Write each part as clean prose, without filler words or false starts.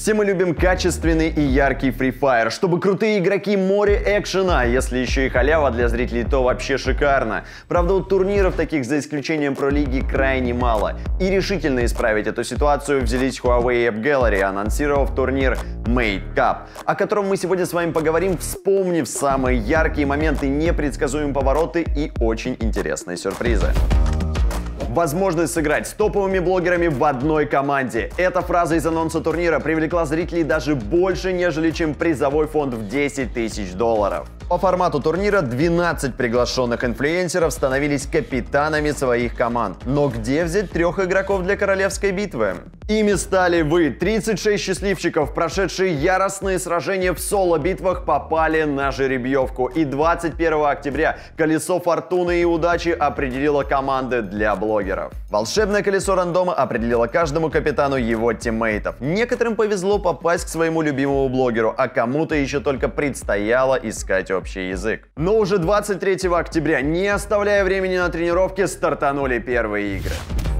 Все мы любим качественный и яркий Free Fire, чтобы крутые игроки, море экшена, а если еще и халява для зрителей, то вообще шикарно. Правда, у турниров таких, за исключением Про-лиги, крайне мало. И решительно исправить эту ситуацию взялись Huawei App Gallery, анонсировав турнир Made Cup, о котором мы сегодня с вами поговорим, вспомнив самые яркие моменты, непредсказуемые повороты и очень интересные сюрпризы. Возможность сыграть с топовыми блогерами в одной команде. Эта фраза из анонса турнира привлекла зрителей даже больше, нежели чем призовой фонд в 10 тысяч долларов. По формату турнира 12 приглашенных инфлюенсеров становились капитанами своих команд. Но где взять 3 игроков для королевской битвы? Ими стали вы. 36 счастливчиков, прошедшие яростные сражения в соло-битвах, попали на жеребьевку. И 21 октября колесо фортуны и удачи определило команды для блогеров. Волшебное колесо рандома определило каждому капитану его тиммейтов. Некоторым повезло попасть к своему любимому блогеру, а кому-то еще только предстояло искать общий язык. Но уже 23 октября, не оставляя времени на тренировки, стартанули первые игры.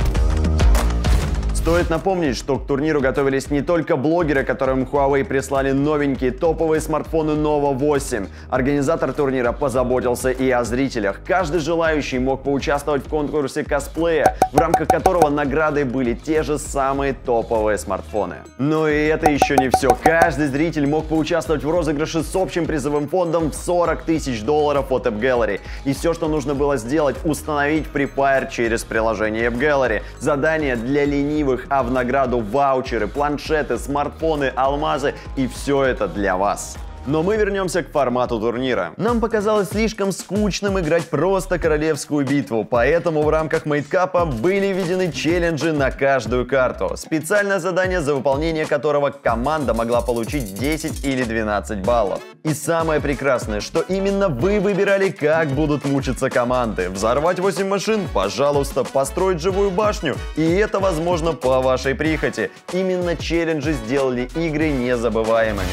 Стоит напомнить, что к турниру готовились не только блогеры, которым Huawei прислали новенькие топовые смартфоны Nova 8. Организатор турнира позаботился и о зрителях. Каждый желающий мог поучаствовать в конкурсе косплея, в рамках которого наградой были те же самые топовые смартфоны. Но и это еще не все. Каждый зритель мог поучаствовать в розыгрыше с общим призовым фондом в 40 тысяч долларов от App Gallery. И все, что нужно было сделать, установить Free Fire через приложение App Gallery. Задание для ленивых, а в награду ваучеры, планшеты, смартфоны, алмазы, и все это для вас. Но мы вернемся к формату турнира. Нам показалось слишком скучным играть просто королевскую битву, поэтому в рамках Made Cup были введены челленджи на каждую карту. Специальное задание, за выполнение которого команда могла получить 10 или 12 баллов. И самое прекрасное, что именно вы выбирали, как будут мучиться команды. Взорвать 8 машин? Пожалуйста. Построить живую башню? И это возможно по вашей прихоти. Именно челленджи сделали игры незабываемыми.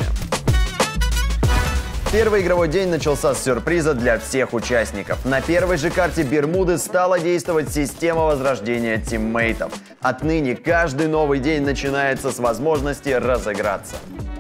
Первый игровой день начался с сюрприза для всех участников. На первой же карте Бермуды стала действовать система возрождения тиммейтов. Отныне каждый новый день начинается с возможности разыграться.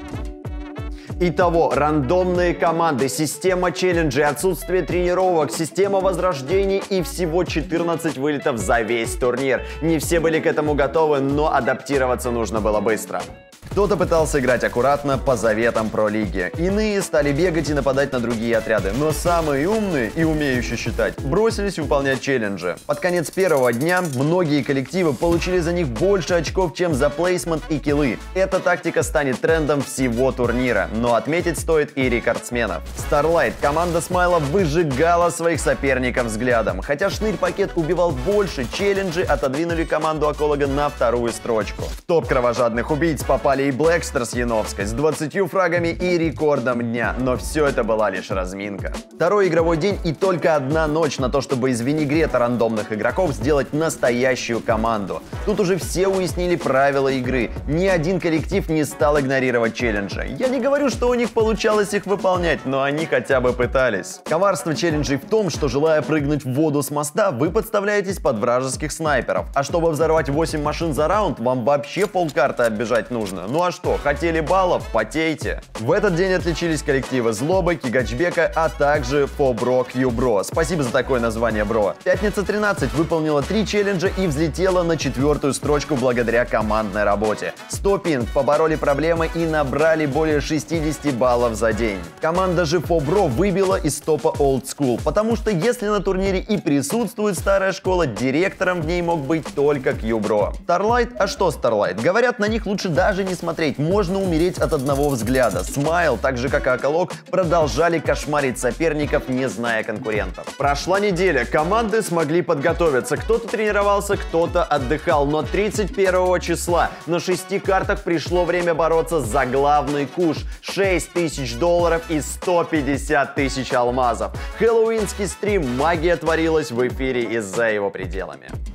Итого, рандомные команды, система челленджей, отсутствие тренировок, система возрождений и всего 14 вылетов за весь турнир. Не все были к этому готовы, но адаптироваться нужно было быстро. Кто-то пытался играть аккуратно по заветам Про-лиги. Иные стали бегать и нападать на другие отряды. Но самые умные и умеющие считать бросились выполнять челленджи. Под конец первого дня многие коллективы получили за них больше очков, чем за плейсмент и киллы. Эта тактика станет трендом всего турнира. Но отметить стоит и рекордсменов. Starlight, команда Смайла, выжигала своих соперников взглядом. Хотя шнырь-пакет убивал больше, челленджи отодвинули команду Аколога на вторую строчку. В топ кровожадных убийц попали и Блэкстер с Яновской с 20 фрагами и рекордом дня, но все это была лишь разминка. Второй игровой день и только одна ночь на то, чтобы из винегрета рандомных игроков сделать настоящую команду. Тут уже все уяснили правила игры, ни один коллектив не стал игнорировать челленджи. Я не говорю, что у них получалось их выполнять, но они хотя бы пытались. Коварство челленджей в том, что, желая прыгнуть в воду с моста, вы подставляетесь под вражеских снайперов, а чтобы взорвать 8 машин за раунд, вам вообще полкарты оббежать нужно. Ну а что, хотели баллов? Потейте. В этот день отличились коллективы Злобы, Кигачбека, а также Фобро Кьюбро. Спасибо за такое название, бро. Пятница 13 выполнила 3 челленджа и взлетела на 4-ю строчку благодаря командной работе. 100 пинг, побороли проблемы и набрали более 60 баллов за день. Команда же Фобро выбила из топа Old School, потому что если на турнире и присутствует старая школа, директором в ней мог быть только Кьюбро. Starlight? А что Starlight? Говорят, на них лучше даже не смотреть, можно умереть от одного взгляда. Смайл, так же как и Аколог, продолжали кошмарить соперников, не зная конкурентов. Прошла неделя, команды смогли подготовиться. Кто-то тренировался, кто-то отдыхал, но 31 числа на 6 картах пришло время бороться за главный куш. 6 тысяч долларов и 150 тысяч алмазов. Хэллоуинский стрим, магия творилась в эфире и за его пределами.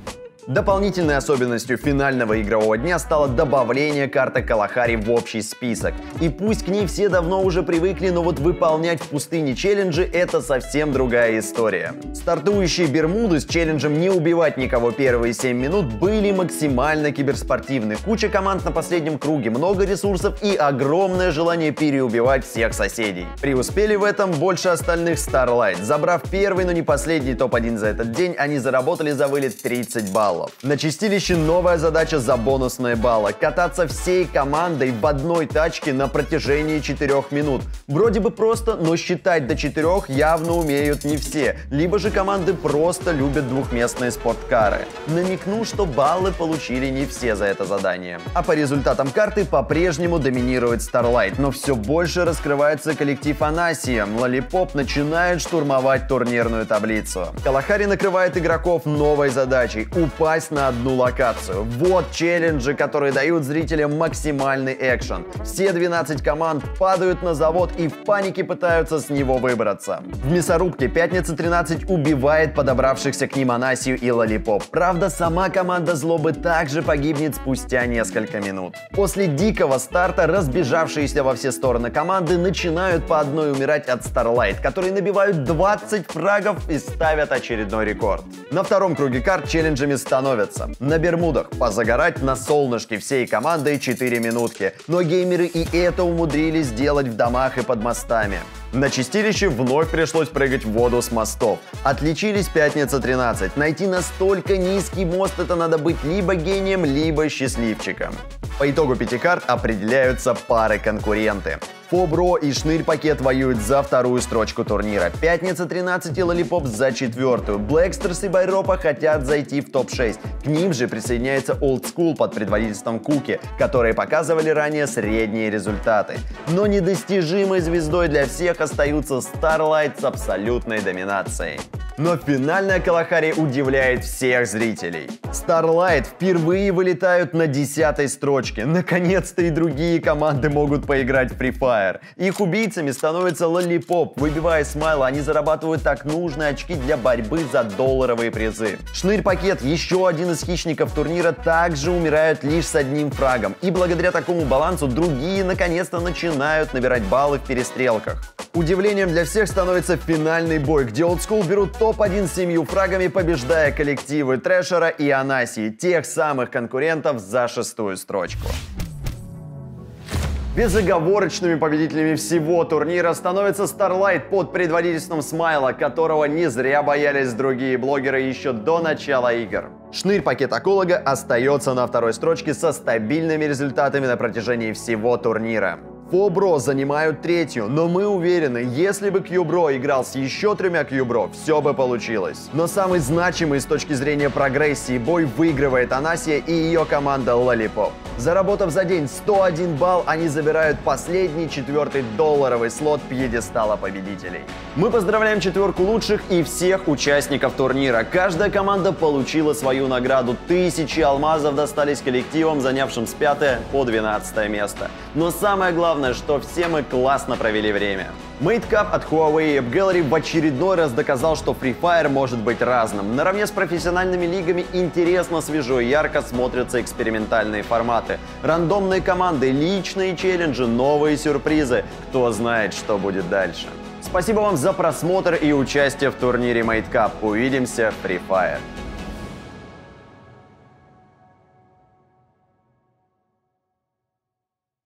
Дополнительной особенностью финального игрового дня стало добавление карты Калахари в общий список. И пусть к ней все давно уже привыкли, но вот выполнять в пустыне челленджи — это совсем другая история. Стартующие Бермуды с челленджем «Не убивать никого первые 7 минут» были максимально киберспортивны. Куча команд на последнем круге, много ресурсов и огромное желание переубивать всех соседей. Преуспели в этом больше остальных Starlight. Забрав первый, но не последний топ-1 за этот день, они заработали за вылет 30 баллов. На чистилище новая задача за бонусные баллы — кататься всей командой в одной тачке на протяжении 4 минут. Вроде бы просто, но считать до 4 явно умеют не все, либо же команды просто любят двухместные спорткары. Намекну, что баллы получили не все за это задание. А по результатам карты по-прежнему доминирует Starlight, но все больше раскрывается коллектив Анасия. Lollipop начинает штурмовать турнирную таблицу. Калахари накрывает игроков новой задачей — упасть на одну локацию. Вот челленджи, которые дают зрителям максимальный экшен. Все 12 команд падают на завод и в панике пытаются с него выбраться. В мясорубке Пятница 13 убивает подобравшихся к ним Анасию и Lollipop. Правда, сама команда Злобы также погибнет спустя несколько минут. После дикого старта разбежавшиеся во все стороны команды начинают по одной умирать от Starlight, которые набивают 20 фрагов и ставят очередной рекорд. На втором круге карт челленджами становятся: на Бермудах позагорать на солнышке всей командой 4 минутки, но геймеры и это умудрились сделать в домах и под мостами. На чистилище вновь пришлось прыгать в воду с мостов. Отличились Пятница 13. Найти настолько низкий мост — это надо быть либо гением, либо счастливчиком. По итогу 5 карт определяются пары-конкуренты. Фобро и Шнырь-пакет воюют за вторую строчку турнира. Пятница 13 и Lollipop за 4-ю. Блэкстерс и Байропа хотят зайти в топ-6. К ним же присоединяется Old School под предводительством Куки, которые показывали ранее средние результаты. Но недостижимой звездой для всех остаются Starlight с абсолютной доминацией. Но финальная Калахари удивляет всех зрителей. Starlight впервые вылетают на 10-й строчке. Наконец-то и другие команды могут поиграть в Free Fire. Их убийцами становится Lollipop. Выбивая смайла, они зарабатывают так нужные очки для борьбы за долларовые призы. Шнырь-пакет, еще один из хищников турнира, также умирают лишь с одним фрагом. И благодаря такому балансу другие наконец-то начинают набирать баллы в перестрелках. Удивлением для всех становится финальный бой, где Old School берут топ-1 с 7 фрагами, побеждая коллективы Трэшера и Анасии, тех самых конкурентов за 6-ю строчку. Безоговорочными победителями всего турнира становится Starlight под предводительством Смайла, которого не зря боялись другие блогеры еще до начала игр. Шнырь-пакет Аколога остается на 2-й строчке со стабильными результатами на протяжении всего турнира. Фобро занимают 3-ю, но мы уверены, если бы Кьюбро играл с еще 3 Кьюбро, все бы получилось. Но самый значимый с точки зрения прогрессии бой выигрывает Анасия и ее команда Lollipop. Заработав за день 101 балл, они забирают последний 4-й долларовый слот пьедестала победителей. Мы поздравляем 4 лучших и всех участников турнира. Каждая команда получила свою награду. 1000 алмазов достались коллективам, занявшим с 5 по 12 место. Но самое главное, что все мы классно провели время. Made Cup от Huawei и AppGallery в очередной раз доказал, что Free Fire может быть разным. Наравне с профессиональными лигами интересно, свежо и ярко смотрятся экспериментальные форматы. Рандомные команды, личные челленджи, новые сюрпризы. Кто знает, что будет дальше. Спасибо вам за просмотр и участие в турнире Made Cup. Увидимся в Free Fire.